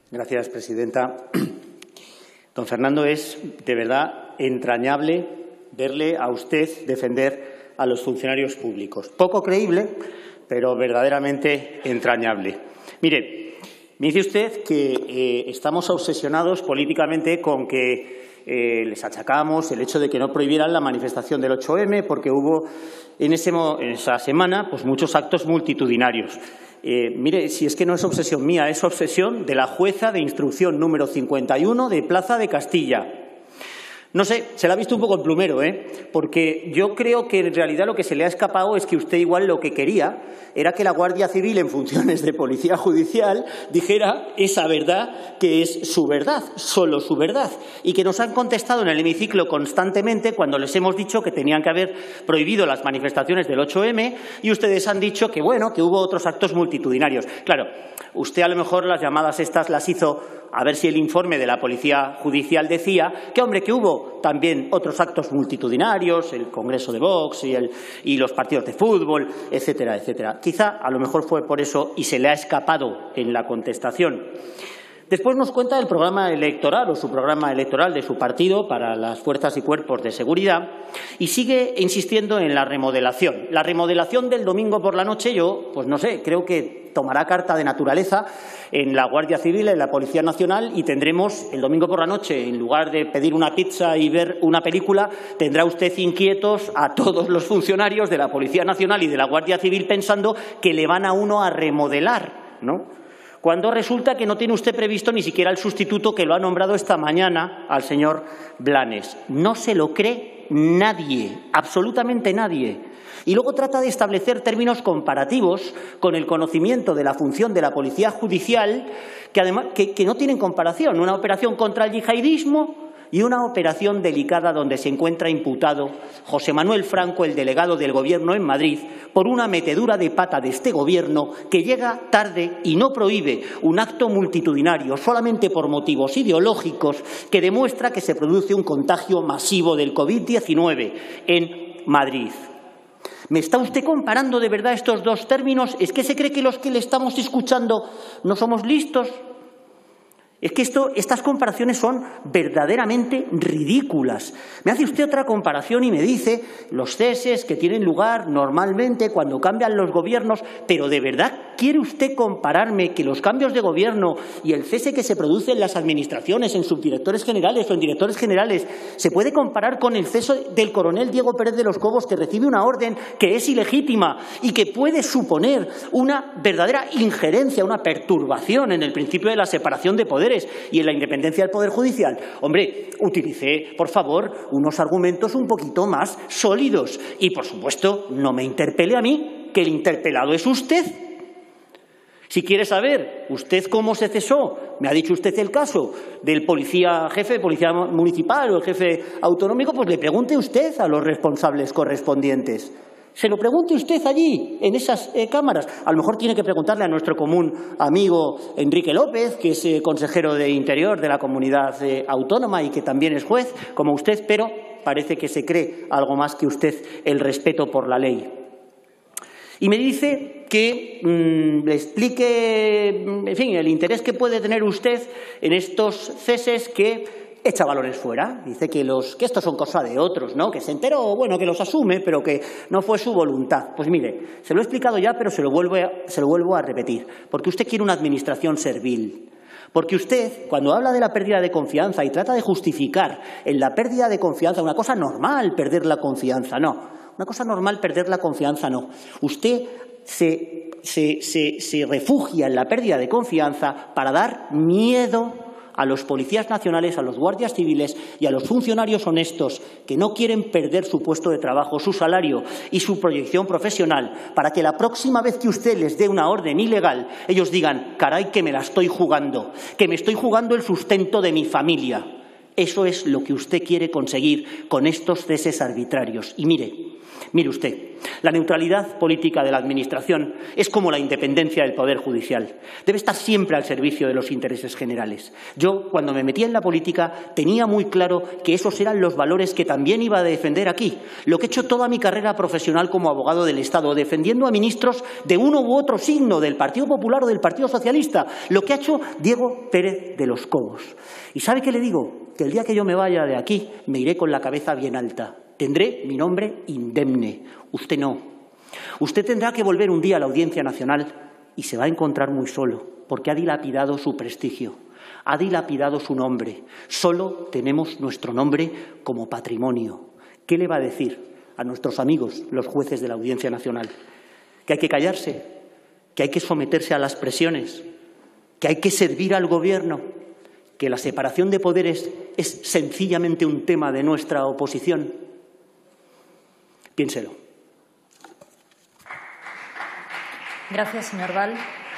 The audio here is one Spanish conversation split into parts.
Gracias, presidenta. Don Fernando, es de verdad entrañable verle a usted defender a los funcionarios públicos. Poco creíble, pero verdaderamente entrañable. Mire, me dice usted que estamos obsesionados políticamente con que les achacamos el hecho de que no prohibieran la manifestación del 8M porque hubo en esa semana pues muchos actos multitudinarios. Mire, si es que no es obsesión mía, es obsesión de la jueza de instrucción número 51 de Plaza de Castilla. No sé, se la ha visto un poco en plumero, porque yo creo que en realidad lo que se le ha escapado es que usted igual lo que quería era que la Guardia Civil en funciones de policía judicial dijera esa verdad que es su verdad, solo su verdad, y que nos han contestado en el hemiciclo constantemente cuando les hemos dicho que tenían que haber prohibido las manifestaciones del 8M y ustedes han dicho que bueno, que hubo otros actos multitudinarios. Claro, usted a lo mejor las llamadas estas las hizo a ver si el informe de la Policía Judicial decía que, hombre, que hubo también otros actos multitudinarios, el Congreso de Vox y los partidos de fútbol, etcétera, etcétera. Quizá, a lo mejor fue por eso y se le ha escapado en la contestación. Después nos cuenta el programa electoral o su programa electoral de su partido para las fuerzas y cuerpos de seguridad y sigue insistiendo en la remodelación. La remodelación del domingo por la noche, yo, pues no sé, creo que tomará carta de naturaleza en la Guardia Civil, en la Policía Nacional y tendremos el domingo por la noche, en lugar de pedir una pizza y ver una película, tendrá usted inquietos a todos los funcionarios de la Policía Nacional y de la Guardia Civil pensando que le van a uno a remodelar, ¿no? Cuando resulta que no tiene usted previsto ni siquiera el sustituto que lo ha nombrado esta mañana al señor Blanes. No se lo cree nadie, absolutamente nadie. Y luego trata de establecer términos comparativos con el conocimiento de la función de la Policía Judicial que, además, que no tienen comparación. Una operación contra el yihadismo y una operación delicada donde se encuentra imputado José Manuel Franco, el delegado del Gobierno en Madrid, por una metedura de pata de este Gobierno que llega tarde y no prohíbe un acto multitudinario solamente por motivos ideológicos que demuestra que se produce un contagio masivo del COVID-19 en Madrid. ¿Me está usted comparando de verdad estos dos términos? ¿Es que se cree que los que le estamos escuchando no somos listos? Es que estas comparaciones son verdaderamente ridículas. Me hace usted otra comparación y me dice los ceses que tienen lugar normalmente cuando cambian los gobiernos, pero ¿de verdad quiere usted compararme que los cambios de gobierno y el cese que se produce en las administraciones, en subdirectores generales o en directores generales, se puede comparar con el cese del coronel Diego Pérez de los Cobos, que recibe una orden que es ilegítima y que puede suponer una verdadera injerencia, una perturbación en el principio de la separación de poderes y en la independencia del Poder Judicial? Hombre, utilice, por favor, unos argumentos un poquito más sólidos y, por supuesto, no me interpele a mí, que el interpelado es usted. Si quiere saber usted cómo se cesó, me ha dicho usted el caso del jefe de policía municipal o el jefe autonómico, pues le pregunte usted a los responsables correspondientes. Se lo pregunte usted allí, en esas cámaras. A lo mejor tiene que preguntarle a nuestro común amigo Enrique López, que es consejero de Interior de la comunidad autónoma y que también es juez, como usted, pero parece que se cree algo más que usted el respeto por la ley. Y me dice que le explique, en fin, el interés que puede tener usted en estos ceses que echa balones fuera. Dice que estos son cosa de otros, ¿no? Que se enteró, bueno, que los asume, pero que no fue su voluntad. Pues mire, se lo he explicado ya, pero se lo vuelvo a repetir. Porque usted quiere una administración servil. Porque usted, cuando habla de la pérdida de confianza y trata de justificar en la pérdida de confianza, una cosa normal perder la confianza, no. Una cosa normal perder la confianza, no. Usted se refugia en la pérdida de confianza para dar miedo a los policías nacionales, a los guardias civiles y a los funcionarios honestos que no quieren perder su puesto de trabajo, su salario y su proyección profesional, para que la próxima vez que usted les dé una orden ilegal, ellos digan, caray, que me la estoy jugando, que me estoy jugando el sustento de mi familia. Eso es lo que usted quiere conseguir con estos ceses arbitrarios. Y mire usted, la neutralidad política de la Administración es como la independencia del Poder Judicial. Debe estar siempre al servicio de los intereses generales. Yo, cuando me metí en la política, tenía muy claro que esos eran los valores que también iba a defender aquí. Lo que he hecho toda mi carrera profesional como abogado del Estado, defendiendo a ministros de uno u otro signo, del Partido Popular o del Partido Socialista. Lo que ha hecho Diego Pérez de los Cobos. ¿Y sabe qué le digo? Que el día que yo me vaya de aquí, me iré con la cabeza bien alta. Tendré mi nombre indemne. Usted no. Usted tendrá que volver un día a la Audiencia Nacional y se va a encontrar muy solo, porque ha dilapidado su prestigio, ha dilapidado su nombre. Solo tenemos nuestro nombre como patrimonio. ¿Qué le va a decir a nuestros amigos, los jueces de la Audiencia Nacional? ¿Que hay que callarse? ¿Que hay que someterse a las presiones? ¿Que hay que servir al Gobierno? ¿Que la separación de poderes es sencillamente un tema de nuestra oposición? Piénselo. Gracias, señor Val.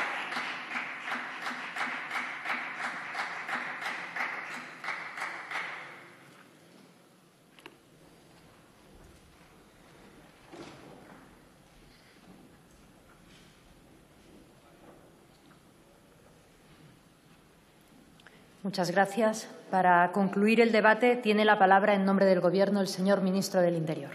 Muchas gracias. Para concluir el debate, tiene la palabra en nombre del Gobierno el señor ministro del Interior.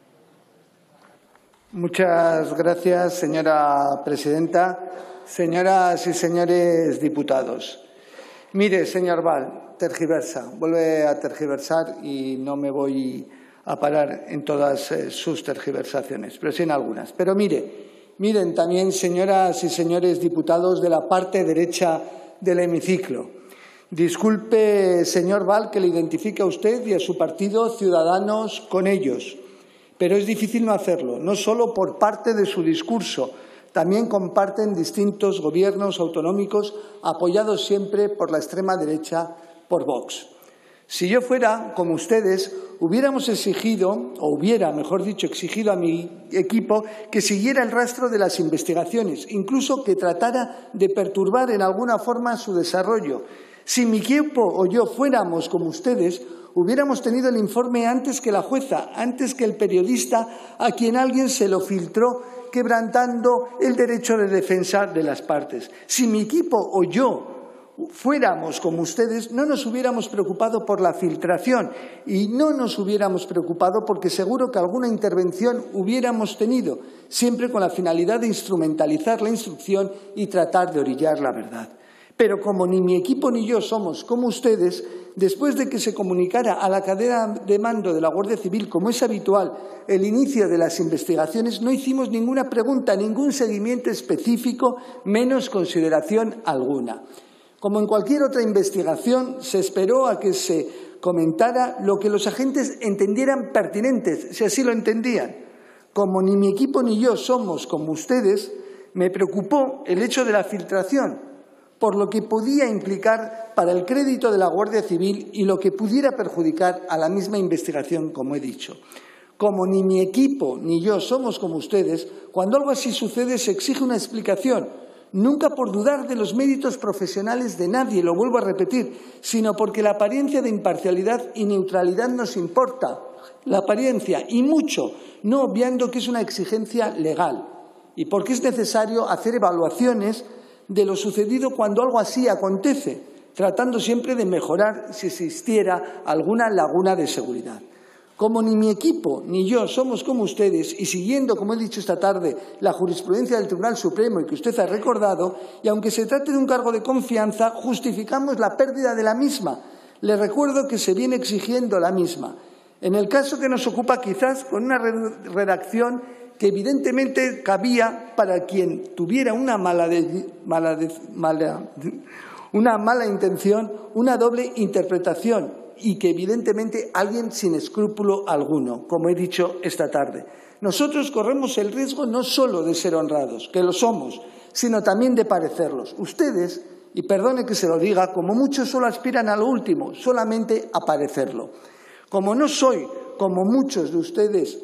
Muchas gracias, señora presidenta. Señoras y señores diputados. Mire, señor Val, tergiversa, vuelve a tergiversar y no me voy a parar en todas sus tergiversaciones, pero sí en algunas. Pero miren también, señoras y señores diputados de la parte derecha del hemiciclo. Disculpe, señor Val, que le identifique a usted y a su partido Ciudadanos con ellos. Pero es difícil no hacerlo, no solo por parte de su discurso, también comparten distintos gobiernos autonómicos apoyados siempre por la extrema derecha, por Vox. Si yo fuera como ustedes, hubiéramos exigido, o hubiera, mejor dicho, exigido a mi equipo que siguiera el rastro de las investigaciones, incluso que tratara de perturbar en alguna forma su desarrollo. Si mi equipo o yo fuéramos como ustedes, hubiéramos tenido el informe antes que la jueza, antes que el periodista a quien alguien se lo filtró, quebrantando el derecho de defensa de las partes. Si mi equipo o yo fuéramos como ustedes, no nos hubiéramos preocupado por la filtración y no nos hubiéramos preocupado porque seguro que alguna intervención hubiéramos tenido, siempre con la finalidad de instrumentalizar la instrucción y tratar de orillar la verdad. Pero como ni mi equipo ni yo somos como ustedes, después de que se comunicara a la cadena de mando de la Guardia Civil, como es habitual, el inicio de las investigaciones, no hicimos ninguna pregunta, ningún seguimiento específico, menos consideración alguna. Como en cualquier otra investigación, se esperó a que se comentara lo que los agentes entendieran pertinentes, si así lo entendían. Como ni mi equipo ni yo somos como ustedes, me preocupó el hecho de la filtración, por lo que podía implicar para el crédito de la Guardia Civil y lo que pudiera perjudicar a la misma investigación, como he dicho. Como ni mi equipo ni yo somos como ustedes, cuando algo así sucede se exige una explicación, nunca por dudar de los méritos profesionales de nadie, lo vuelvo a repetir, sino porque la apariencia de imparcialidad y neutralidad nos importa, la apariencia y mucho, no obviando que es una exigencia legal y porque es necesario hacer evaluaciones de lo sucedido cuando algo así acontece, tratando siempre de mejorar si existiera alguna laguna de seguridad. Como ni mi equipo ni yo somos como ustedes y siguiendo, como he dicho esta tarde, la jurisprudencia del Tribunal Supremo y que usted ha recordado, y aunque se trate de un cargo de confianza, justificamos la pérdida de la misma. Le recuerdo que se viene exigiendo la misma. En el caso que nos ocupa, quizás con una redacción que evidentemente cabía para quien tuviera una mala intención, una doble interpretación y que evidentemente alguien sin escrúpulo alguno, como he dicho esta tarde. Nosotros corremos el riesgo no solo de ser honrados, que lo somos, sino también de parecerlos. Ustedes, y perdone que se lo diga, como muchos solo aspiran a lo último, solamente a parecerlo. Como no soy, como muchos de ustedes,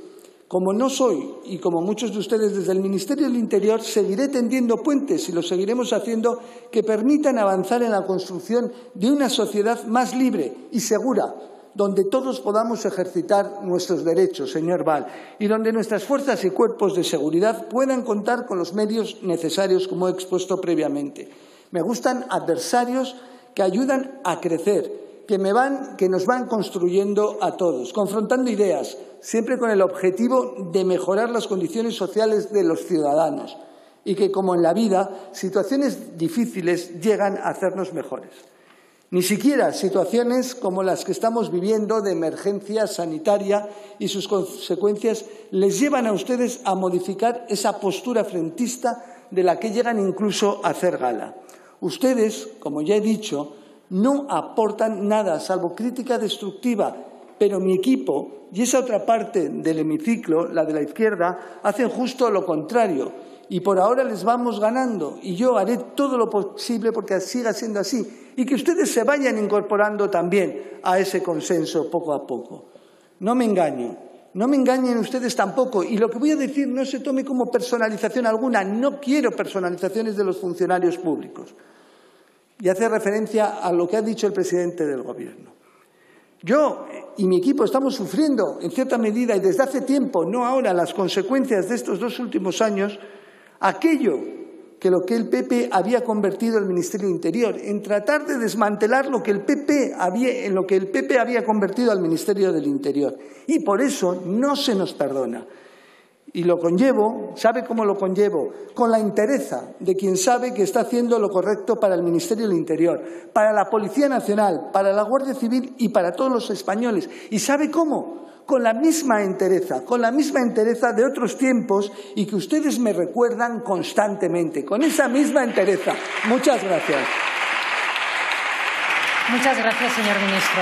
Como no soy, y como muchos de ustedes desde el Ministerio del Interior, seguiré tendiendo puentes y lo seguiremos haciendo que permitan avanzar en la construcción de una sociedad más libre y segura, donde todos podamos ejercitar nuestros derechos, señor Val, y donde nuestras fuerzas y cuerpos de seguridad puedan contar con los medios necesarios, como he expuesto previamente. Me gustan adversarios que ayudan a crecer, que nos van construyendo a todos, confrontando ideas, siempre con el objetivo de mejorar las condiciones sociales de los ciudadanos y que, como en la vida, situaciones difíciles llegan a hacernos mejores. Ni siquiera situaciones como las que estamos viviendo de emergencia sanitaria y sus consecuencias les llevan a ustedes a modificar esa postura frentista de la que llegan incluso a hacer gala. Ustedes, como ya he dicho, no aportan nada, salvo crítica destructiva, pero mi equipo y esa otra parte del hemiciclo, la de la izquierda, hacen justo lo contrario. Y por ahora les vamos ganando y yo haré todo lo posible porque siga siendo así y que ustedes se vayan incorporando también a ese consenso poco a poco. No me engañen ustedes tampoco y lo que voy a decir no se tome como personalización alguna, no quiero personalizaciones de los funcionarios públicos. Y hace referencia a lo que ha dicho el presidente del Gobierno. Yo y mi equipo estamos sufriendo, en cierta medida y desde hace tiempo, no ahora, las consecuencias de estos 2 últimos años, aquello que lo que el PP había convertido el Ministerio del Interior, en tratar de desmantelar en lo que el PP había convertido al Ministerio del Interior. Y por eso no se nos perdona. Y lo conllevo, ¿sabe cómo lo conllevo? Con la entereza de quien sabe que está haciendo lo correcto para el Ministerio del Interior, para la Policía Nacional, para la Guardia Civil y para todos los españoles. ¿Y sabe cómo? Con la misma entereza de otros tiempos y que ustedes me recuerdan constantemente, con esa misma entereza. Muchas gracias. Muchas gracias, señor ministro.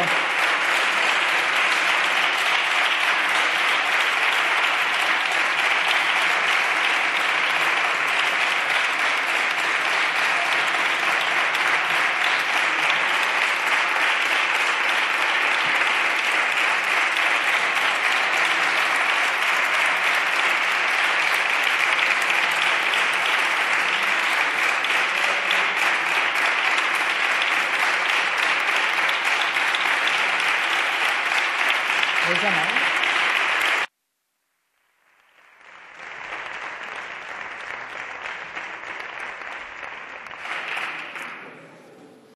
¿Les llama?